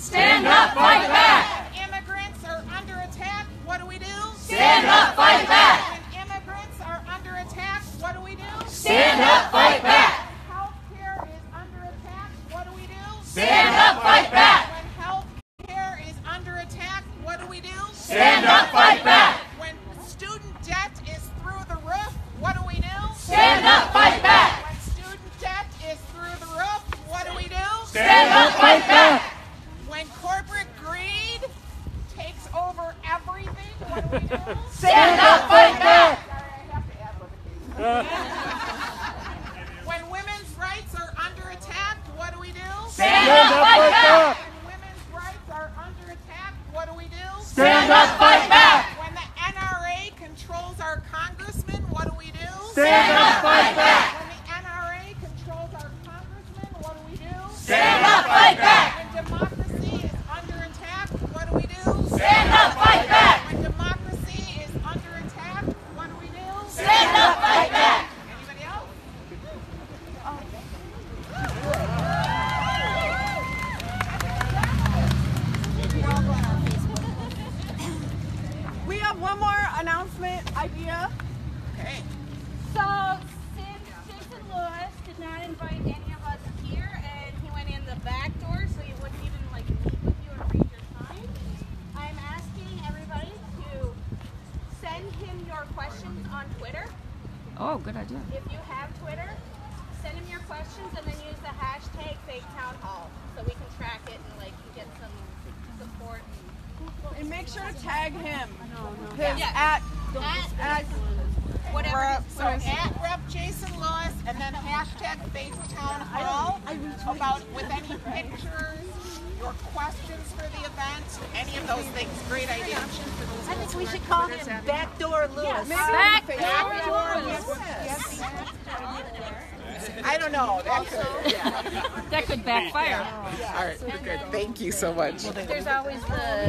Stand up, fight back. When immigrants are under attack, what do we do? Stand up, fight back. When immigrants are under attack, what do we do? Stand up, fight back. When healthcare is under attack, what do we do? Stand up, fight back. When healthcare is under attack, what do we do? Stand up, fight back. When student debt is through the roof, what do we do? Stand up, fight back. When student debt is through the roof, what do we do? Stand up, fight back. When corporate greed takes over everything, what do we do? Stand up, fight back. Sorry, I have to advocate. When women's rights are under attack, what do we do? Stand up, fight back. When women's rights are under attack, what do we do? Stand up, fight back. When the NRA controls our congressmen, what do we do? Stand up, fight back. When the NRA controls our congressmen, what do we do? Stand up, fight back. When democracy is under attack, what do we do? Stand up, fight back. When democracy is under attack, what do we do? Stand up, fight back. Anybody else? We have one more announcement idea. Okay. So, since Jason Lewis did not invite any of us here, and he went in the back door, so he wouldn't even like meet with you or read your sign, I'm asking everybody to send him your questions on Twitter. Oh, good idea. If you have Twitter, send him your questions and then use the hashtag #FakeTownHall so we can track it and like get some support. And make sure to tag him. Yeah. At Whatever. So at Rep Jason Lewis and then hashtag FakeTownHall about with any pictures, your questions for the event, any of those things. Great idea. I think we should call him Backdoor Lewis. Backdoor Lewis. I don't know. That could backfire. All right, good. Thank you so much. There's always the